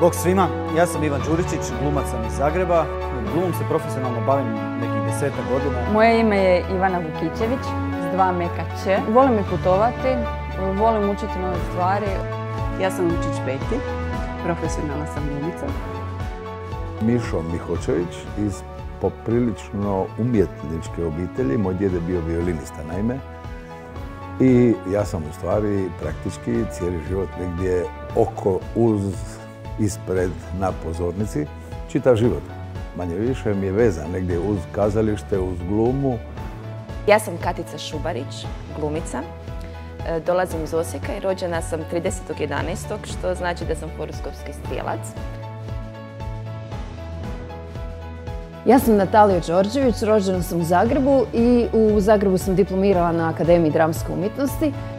Bog svima, ja sam Ivan Đuričić, glumac sam iz Zagreba. Glumom se profesionalno bavim nekih 10-ak godina. Moje ime je Ivana Vukićević, s 2 meka Č. Volim i putovati, volim učiti nove stvari. Ja sam Vučić Peti, profesionalna sam glumica. Mišo Mihočević iz poprilično umjetničke obitelji. Moj djed je bio violinista naime. I ja sam u stvari praktički cijeli život negdje oko, uz, ispred, na pozornici. Čitav život, manje više, mi je vezan negdje uz kazalište, uz glumu. Ja sam Katica Šubarić, glumica. Dolazim iz Osijeka i rođena sam 30.11. što znači da sam horoskopski strijelac. Ja sam Natalija Đorđević, rođena sam u Zagrebu i u Zagrebu sam diplomirala na Akademiji dramske umjetnosti.